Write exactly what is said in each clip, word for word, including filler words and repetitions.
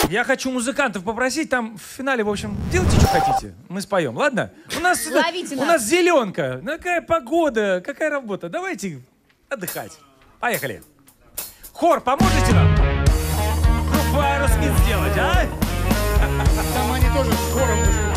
Я хочу музыкантов попросить, там в финале, в общем, делайте, что хотите. Мы споем, ладно? У нас, Ловите у нас. нас зеленка. Какая погода, какая работа. Давайте отдыхать. Поехали. Хор, поможете нам? Группу Аэросмит сделать, а? Там они тоже с хором выступают.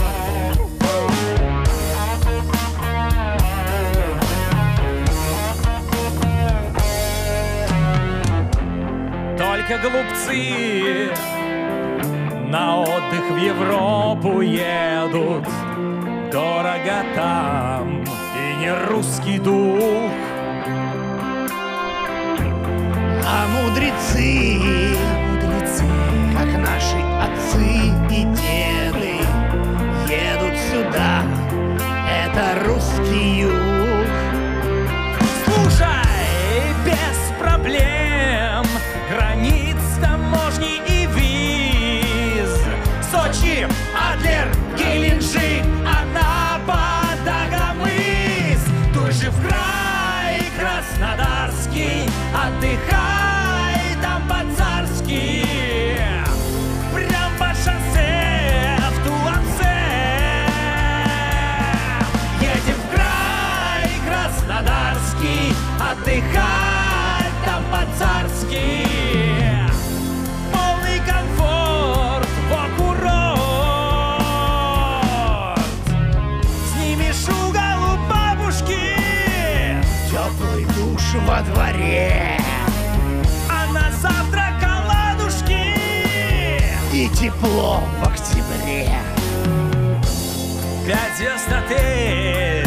Только глупцы на отдых в Европу едут. Дорого там и не русский дух. А мудрецы, мудрецы, как наши отцы и деды, едут сюда, это русский юг. Слушай, без проблем, границ, таможни и виз. Сочи, Адлер, Геленджик, Анапа, Дагомыс. Туй же в край Краснодарский, отдыхай там по-царски. Прям по шоссе в Туапсе. Едем в край Краснодарский, отдыхай там по-царски. Полный комфорт, во курорт. Снимешь угол у бабушки, Теплый душ во дворе а на завтрак оладушки. и тепло в октябре. Пять звезд отель,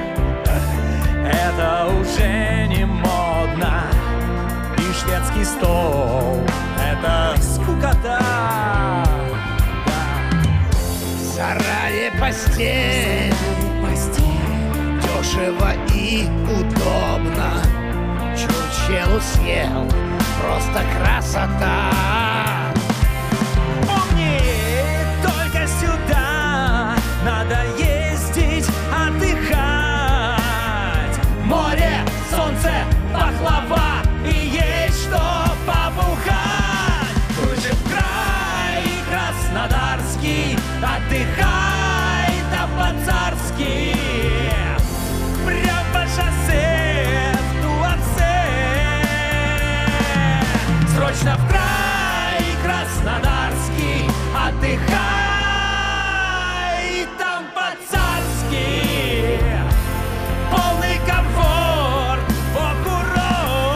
это уже не модно. И шведский стол, это скукота. В сарае постель, дешево и удобно. Чучелу съел, просто красота. Помни, только сюда надо ездить, отдыхать. Море, солнце, пахлава и есть что побухать. Тут же в край Краснодарский, отдыхай там по-царски. Прям по шоссе в Туапсе. Срочно в край Краснодарский, отдыхай там по-царски. Полный комфорт, во курорт.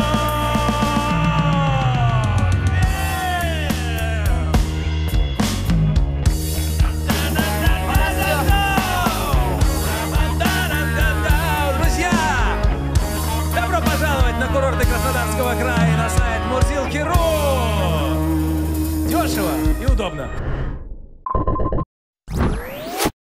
Друзья, добро пожаловать на курорты Краснодарского края, на сайт Мурзилки точка ру. Дешево и удобно.